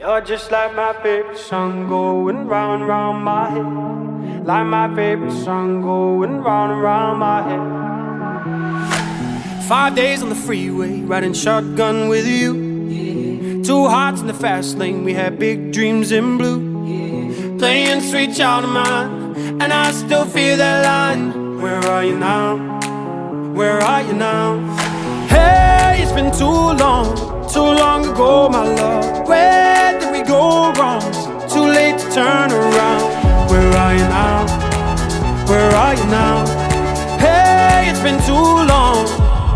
You're just like my favorite song going round and round my head. Like my favorite song going round and round my head. 5 days on the freeway, riding shotgun with you. Two hearts in the fast lane, we had big dreams in blue. Playing Sweet Child of Mine, and I still feel that line. Where are you now? Where are you now? Hey, it's been too long ago, my love. Where did we go wrong? Too late to turn around. Where are you now? Where are you now? Hey, it's been too long.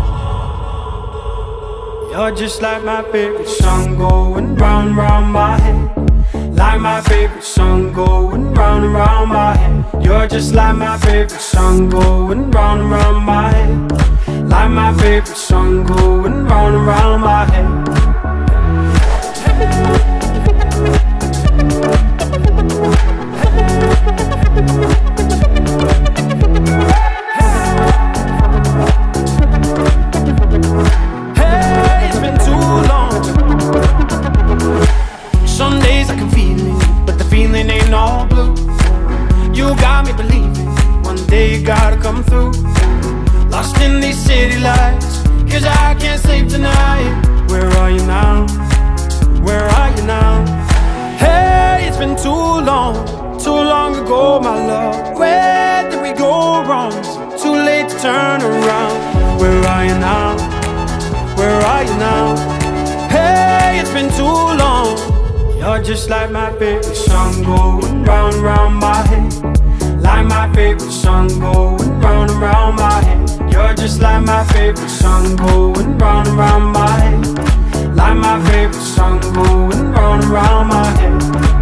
You're just like my favorite song going round and round my head. Like my favorite song going round and round my head. You're just like my favorite song going round and round my head. Like my favorite song going round and round my head. Hey, it's been too long. Some days I can feel it, but the feeling ain't all blue. You got me believing one day you gotta come through. Lost in these city lights, 'cause I can't sleep tonight. Where are you now? Where are you now? Hey, it's been too long ago, my love. Where did we go wrong? Too late to turn around. Where are you now? Where are you now? Hey, it's been too long. You're just like my favorite song going round and round my head. Like my favorite song going round and round my head. You're just like my favorite song going round and round my head. Like my favorite song going round and round my head.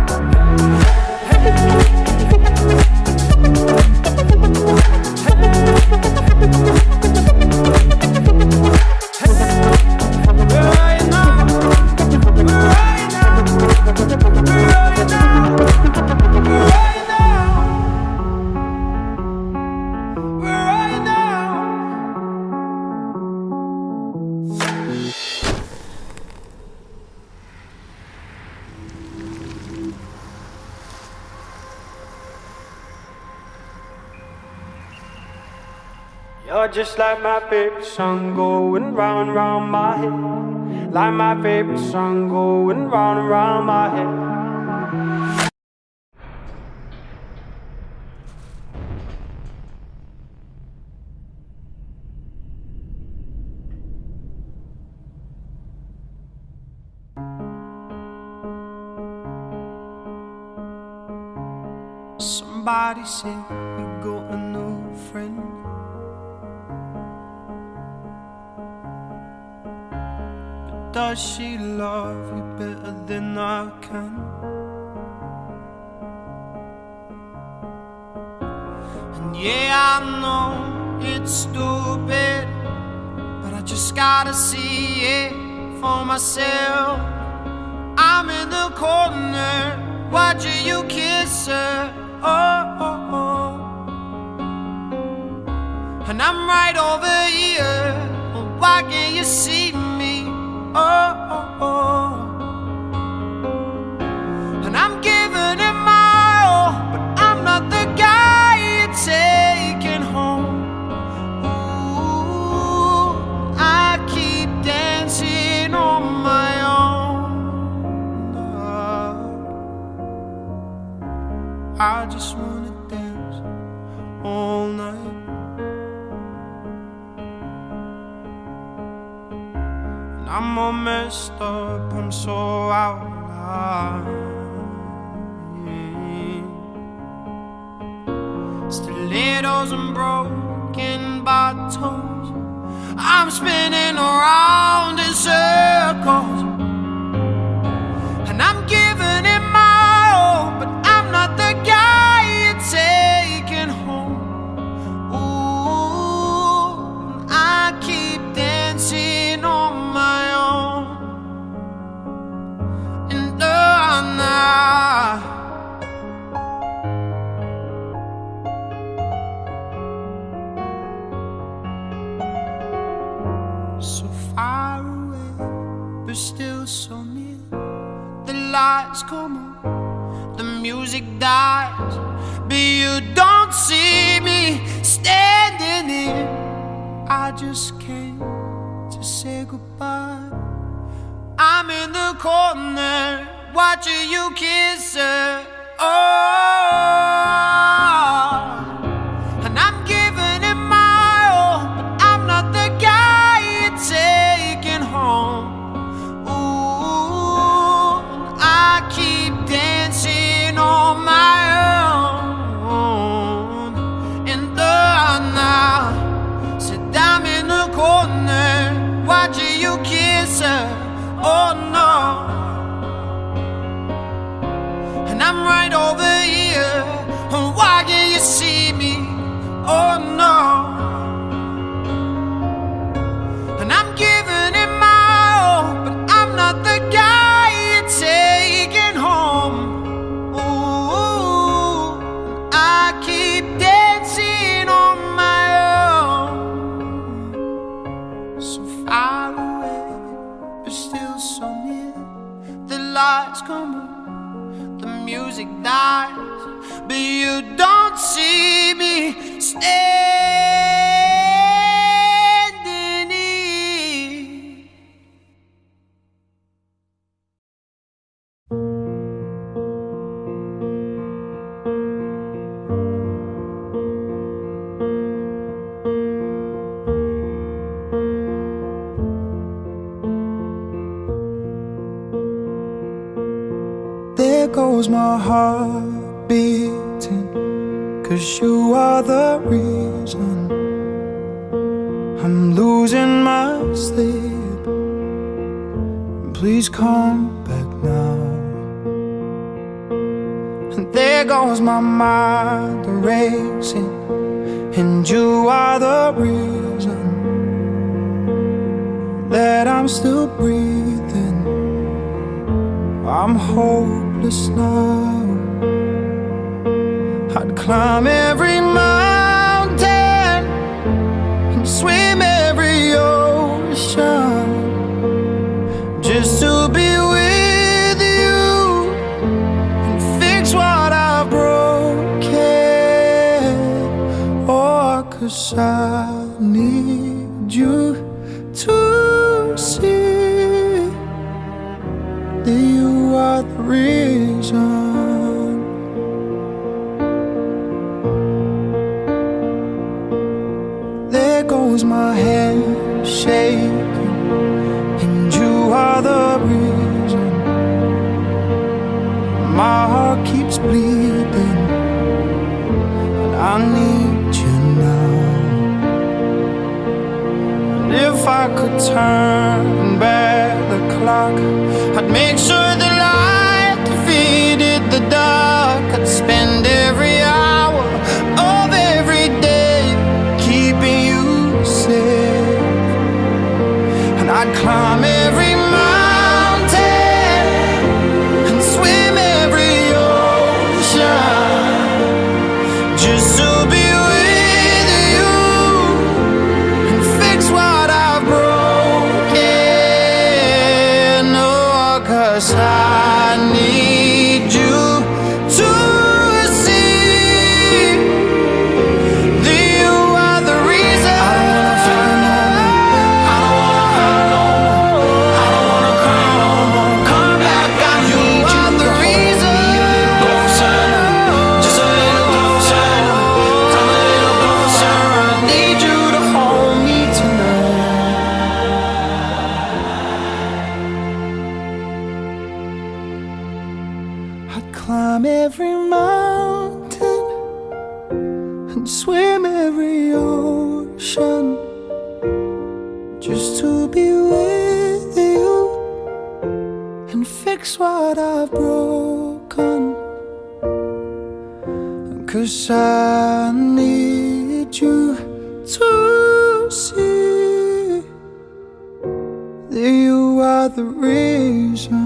Where are you now? Where are you now? Where are you now? Where are you now? Where are you now? You're just like my favorite song going round and round my head. Like my favorite song going round and round my head. Somebody said you got a new friend. But does she love you better than I can? And yeah, I know it's stupid, but I just gotta see it for myself. I'm in the corner watching you kiss her. Oh, oh, oh. And I'm right over here. Well, why can't you see me? Oh, oh, oh. And I'm giving it my all, but I'm not the guy you're taking home. Ooh, I keep dancing on my own. I just wanna dance all night. And I'm all messed up, I'm so out of line. Stilettos and broken bottles, I'm spinning around in circles. And I'm giving it my all, but I'm not the guy you're taking home. Ooh, I keep dancing on my own. And now so far away, but still so near. The lights come on, the music dies, but you don't see me standing here. I just came to say goodbye. I'm in the corner watching you kiss her. Oh, and I'm giving it my all, but I'm not the guy you're taking home. Ooh, I keep dancing on my own. And now, sit down in the corner watching you kiss her. Oh no. And I'm right over here, why can't you see me? Oh no. And I'm giving it my all, but I'm not the guy you're taking home. Ooh, I keep dancing on my own. So far away, but still so near. The lights come on, the music dies, but you don't see me standing here. There goes my heart beating, 'cause you are the reason I'm losing my sleep. Please come back now. And there goes my mind racing, and you are the reason that I'm still breathing. I'm hopeless now. I'd climb every mountain and swim every ocean just to be with you and fix what I've broken. Oh, 'cause I need you to see that you are the reason. There goes my hand shaking, and you are the reason. My heart keeps bleeding, and I need you now. And if I could turn back the clock, I'd make sure the light defeated the dark. I'd spend every hour of every day keeping you safe, and I'd climb every mountain and swim every ocean just to be with you and fix what I've broken. Oh, 'cause I need you to see that you are the reason. I don't wanna fight no more. I don't wanna hurt no more. I don't wanna cry no more. Come back, I need you. The reason. Closer, just a little closer. Come a little closer. I need you to hold me tonight. I'd climb every mountain and swim every ocean just to be with you and fix what I've broken. 'Cause I need you to see that you are the reason.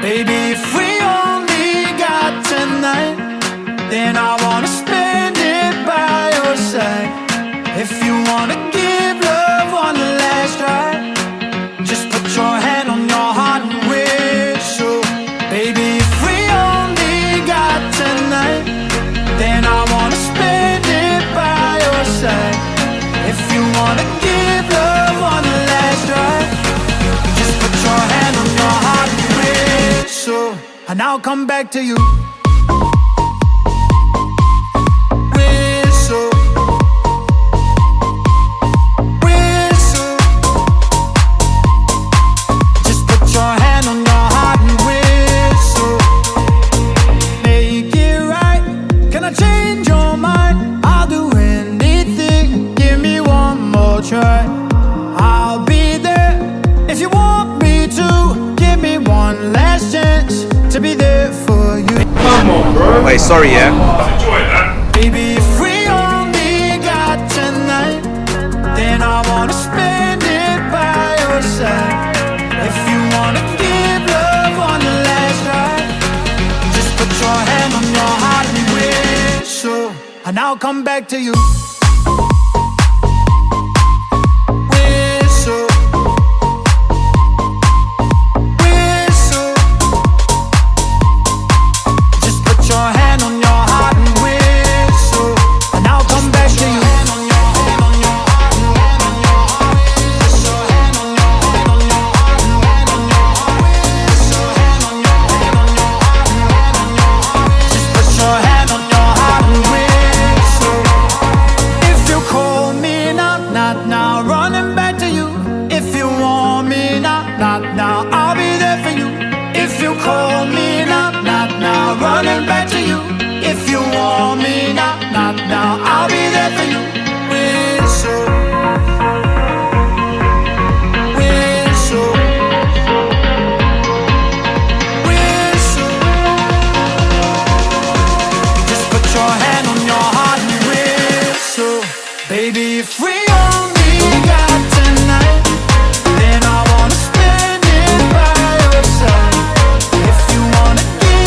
Baby, if we only got tonight, then I wanna spend it by your side. If you wanna give love one last try, just put your hand on your heart and whistle. Baby, if we only got tonight, then I wanna spend it by your side. If you wanna give love one last try, just put your hand on your heart and whistle, and I'll come back to you. I'll be there if you want me to. Give me one last chance to be there for you. Come on, bro. Wait, sorry, yeah. Enjoy that. Baby, if we only got tonight, then I wanna spend it by your side. If you wanna give love one last try, just put your hand on your heart and whistle, and I'll come back to you. Running back to you. If you want me now, not now, I'll be there for you. Whistle, whistle, whistle. Just put your hand on your heart and whistle. Baby, if we only got tonight, then I wanna spend it by your side. If you wanna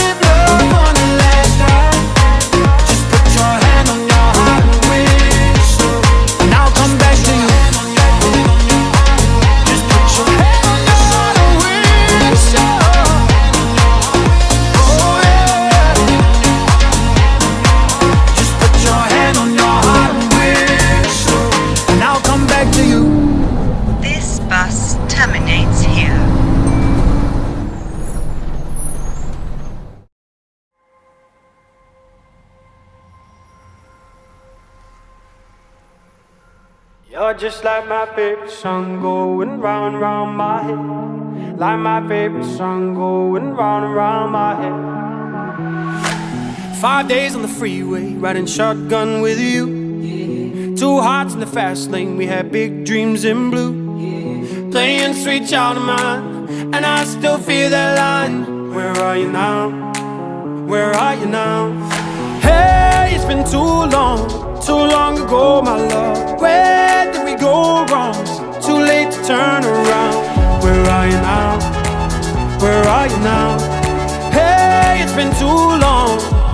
terminates here. You're just like my favorite song going round and round my head. Like my favorite song going round and round my head. 5 days on the freeway, riding shotgun with you. Two hearts in the fast lane, we had big dreams in blue. Playing sweet child of mine, and I still feel that line. Where are you now? Where are you now? Hey, it's been too long ago, my love. Where did we go wrong? Too late to turn around. Where are you now? Where are you now? Hey, it's been too long.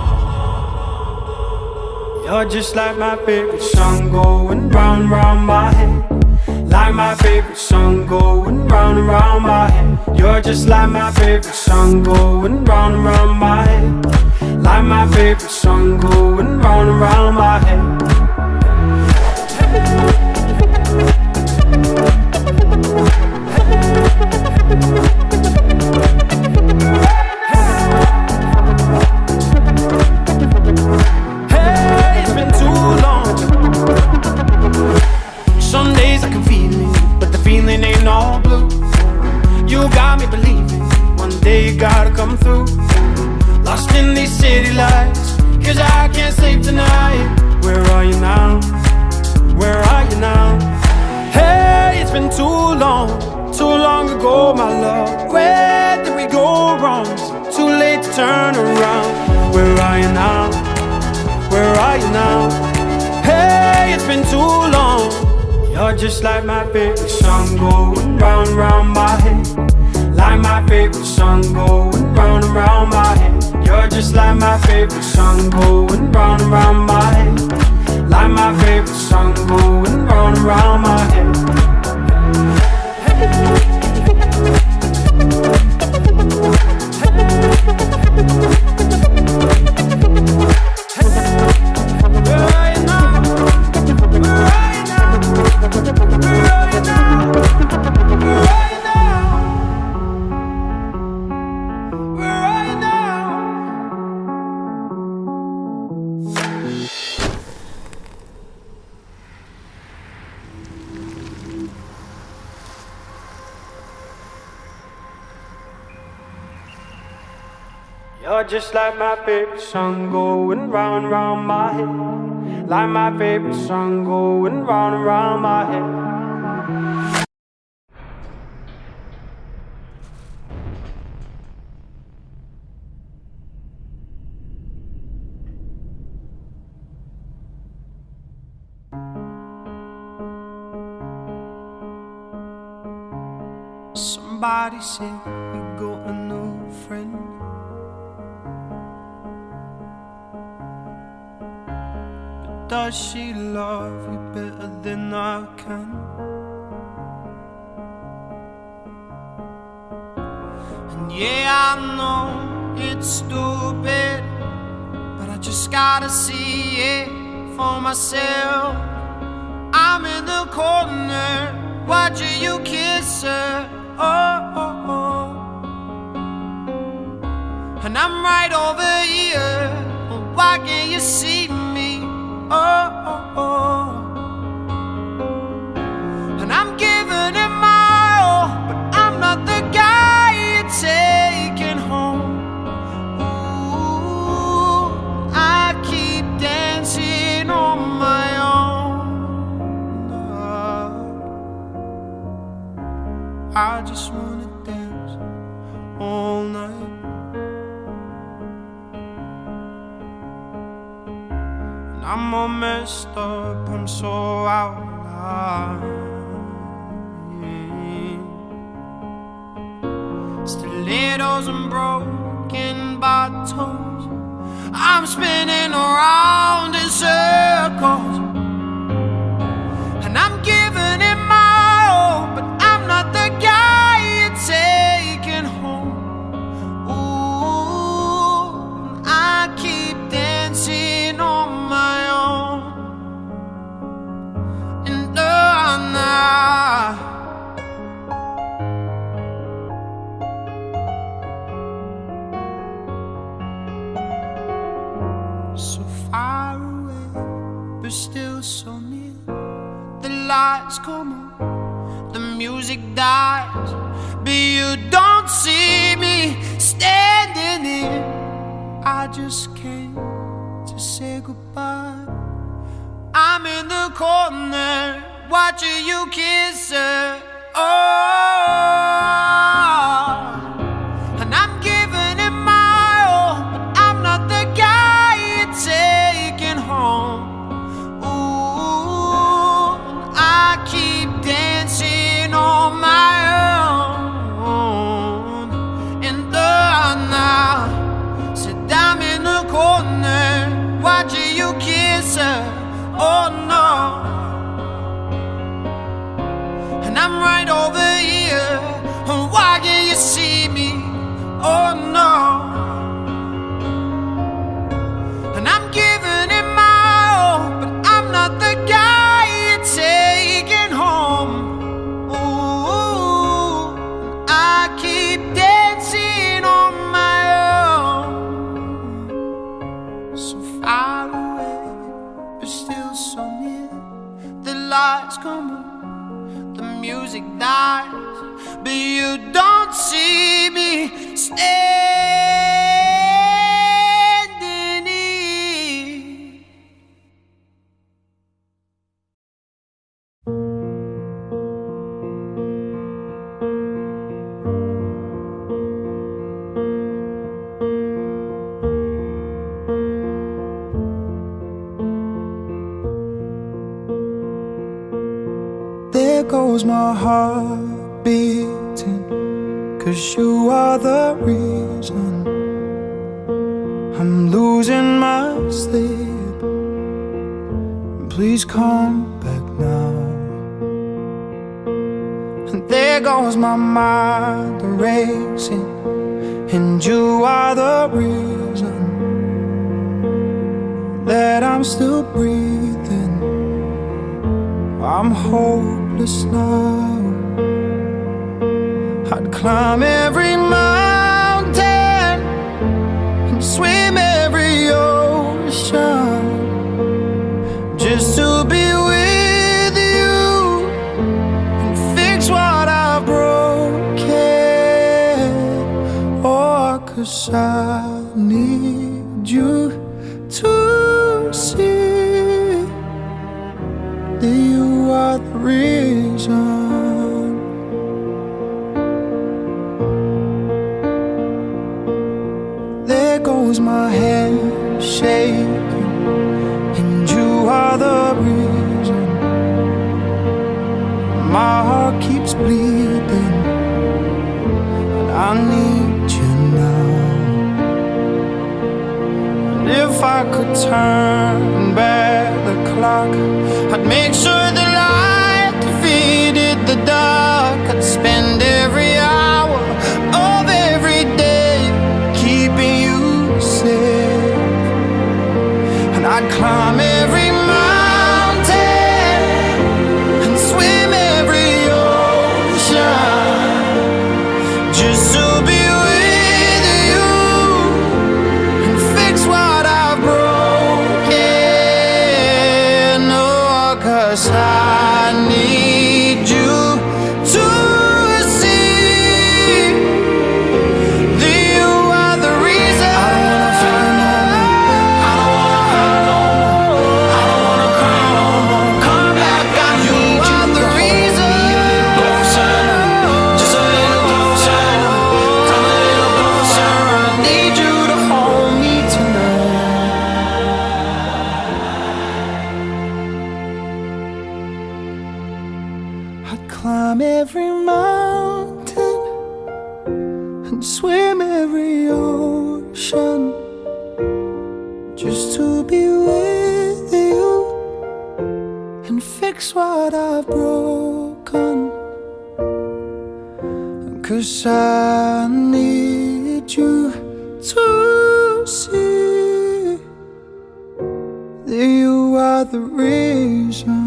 You're just like my favorite song going round and round my head. Like my favorite song going round and round my head. You're just like my favorite song going round and round my head. Like my favorite song going round and round my head. Hey, it's been too long. Some days I can feel it, but the feeling ain't all blue. You got me believing one day you gotta come through. Lost in these city lights, 'cause I can't sleep tonight. Where are you now? Where are you now? Hey, it's been too long ago, my love. Where did we go wrong? Too late to turn around. Where are you now? Where are you now? Hey, it's been too long. You're just like my favorite song going round and round my head. Like my favorite song going round favorite song going round and round my head. Like my favorite song going round and round my head. You're just like my favorite song going round and round my head. Like my favorite song going round and round my head. Somebody said you got a new friend. Does she love you better than I can? And yeah, I know it's stupid, but I just gotta see it for myself. I'm in the corner watching you kiss her, oh, oh, oh. And I'm right over here, why can't you see me? Oh, oh, oh. And I'm giving it my all, but I'm not the guy you're taking home. Ooh, I keep dancing on my own. I just wanna dance all night. I'm all messed up, I'm so out of line. Stilettos and broken bottles, I'm spinning around in circles. And I'm giving it my all, but I'm not the guy you're taking home. Ooh, I keep dancing on my own. And so far away, but still so near. The lights come on, the music dies, but you don't see me standing here. I just came to say goodbye. I'm in the corner watching you kiss her, oh. And I'm giving it my all, but I'm not the guy you're taking home. Ooh, I keep dancing on my own. And now, said I'm in the corner watching you kiss her, oh no. And I'm right over here, why can't you see me, oh no. And I'm giving it my all, but I'm not the guy you're taking home. Ooh, I keep dancing on my own. So far away, but still so near. The lights come on, the music dies, but you don't see me standing here. There goes my heart beating, 'cause you are the reason I'm losing sleep. Please come back now. And there goes my mind racing, and you are the reason that I'm still breathing. I'm hopeless now. I'd climb every mountain and swim every ocean just to be with you and fix what I've broken. Oh, 'cause I need you to see that you are the reason. There goes my head shaking, and you are the reason. My heart keeps bleeding, and I need you now. And if I could turn back the clock, I'd make sure the light defeated the dark. I'd spend every hour of every day keeping you safe, and I'd climb every mountain and swim every ocean just to be with you and fix what I've broken. Oh, 'cause I need you to see that you are the reason. I don't wanna feel no more. I don't wanna hurt no more. I don't wanna cry no more. Come back, I need you the reason. Closer, just a little closer. Come a little closer. I need you to hold me tonight. I'd climb every mountain and swim every ocean just to be with you and fix what I've broken. 'Cause I need you to see that you are the reason.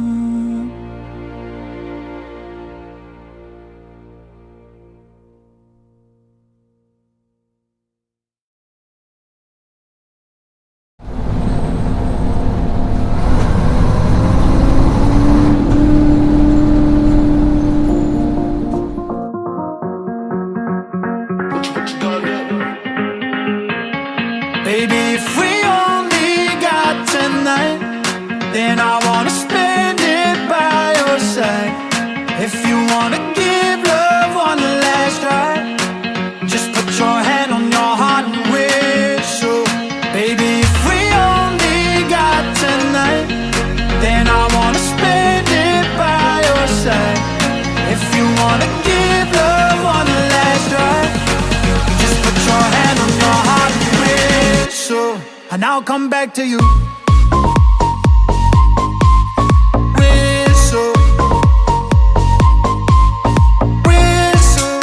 Baby, if we only got tonight, then I wanna spend it by your side. If you wanna give love one last try, just put your hand on your heart and whistle. Baby, if we only got tonight, then I wanna spend it by your side. If you wanna give love one last try, just put your hand on your heart and whistle, and I'll come back to you. Whistle, whistle.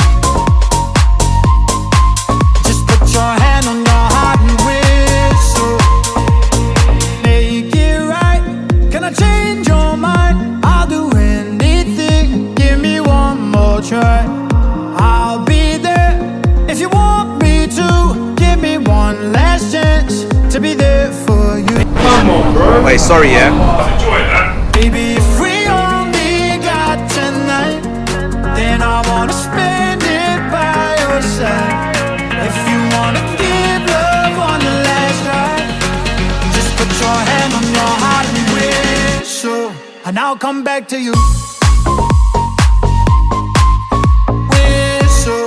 Just put your hand on your heart and whistle. Make it right. Can I change your mind? I'll do anything. Give me one more try. I'll be there if you want me to. Give me one last chance to be there for you. Come on, bro. Wait, sorry, yeah? Enjoy that. Baby, if we only got tonight, then I wanna spend it by your side. If you wanna give love one last try, just put your hand on your heart and whistle, and I'll come back to you. Whistle,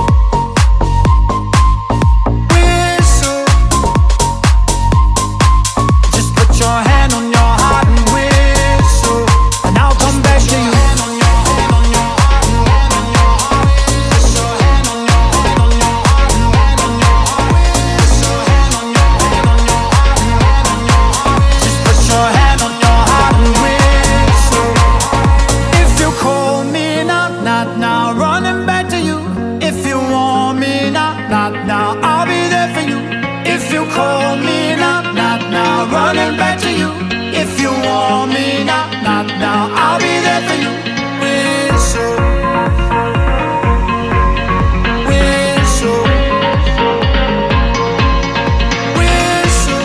whistle. Just put your hand on your heart and whistle, and I'll come back to you. call me now, not now. Running back to you. If you want me now, not now, I'll be there for you. Whistle, whistle, whistle.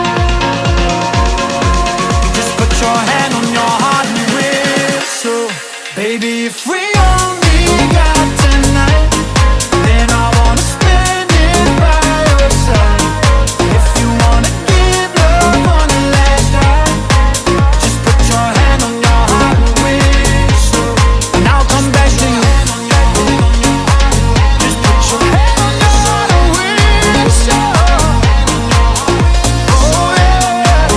Just put your hand on your heart and whistle. Baby, if we only got tonight, then I wanna spend it by your side. If you wanna give love on the last ride, just put your hand on your heart and whistle, and I'll come back to you. Just put your hand on your heart and whistle. Oh yeah.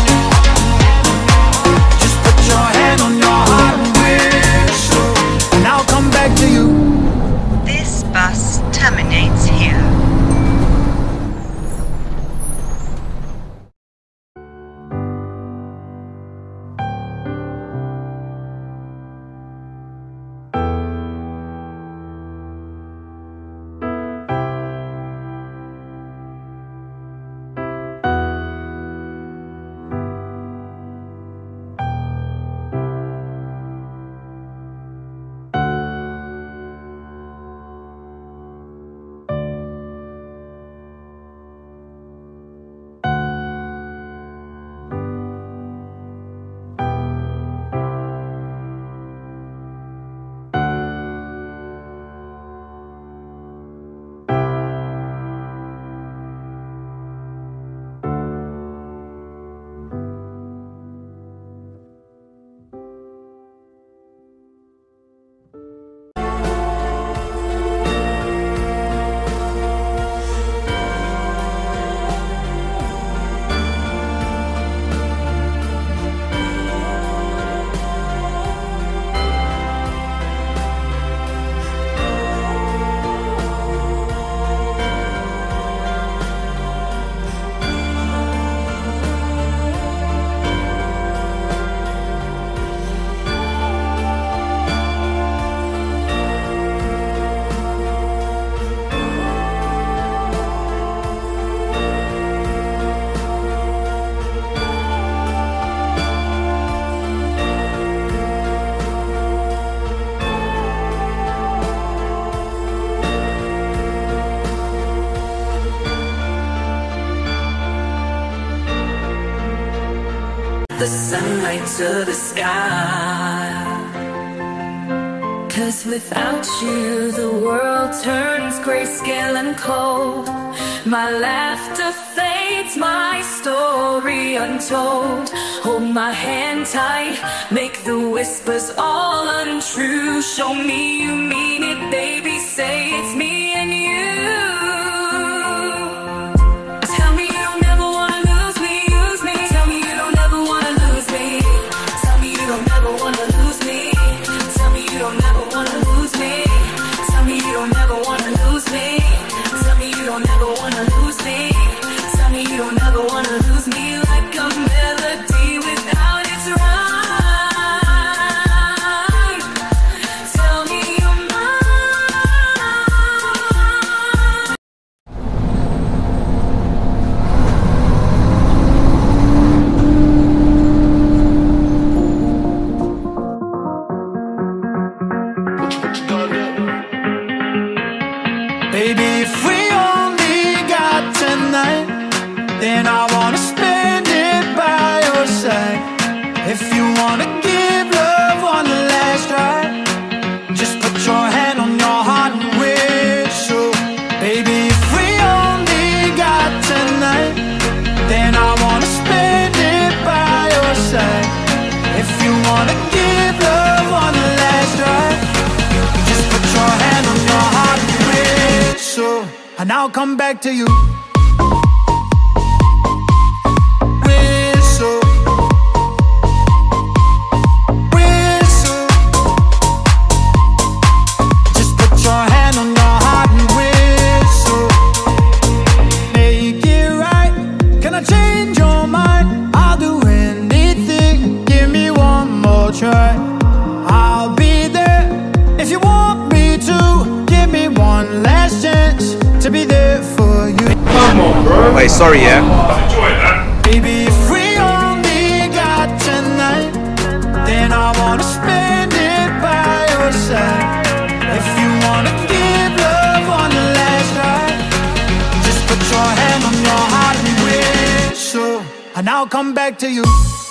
Just put your hand on your heart and whistle, and I'll come back to you. This bus terminates here. The sunlight to the sky. 'Cause without you the world turns grayscale and cold. My laughter fades, my story untold. Hold my hand tight, make the whispers all untrue. Show me you mean it, baby, say it's me and you. Tell me you don't ever wanna lose me, use me. Tell me you don't ever wanna lose me. Tell me you don't ever wanna lose me. Tell me you don't ever wanna lose me. Tell me you don't ever wanna lose me. Tell me you don't ever wanna lose me. Tell me you don't ever wanna lose me. Like a melody without its rhyme. Tell me you're mine. Baby, if we only got tonight, then I wanna spend it by your side. If you wanna give love on the last ride, just put your hand on your heart and whistle. Baby, if we only got tonight, then I wanna spend it by your side. If you wanna give love on the last ride, just put your hand on your heart and whistle, and I'll come back to you. Whistle, whistle. Just put your hand on your heart and whistle. Make it right. Can I change your mind? I'll do anything. Give me one more try. I'll be there if you want me to. Give me one last chance to be there for you. Wait, sorry, yeah. Enjoy that. Baby, if we only got tonight, then I wanna spend it by your side. If you wanna give love one last try, just put your hand on your heart and whistle, and I'll come back to you.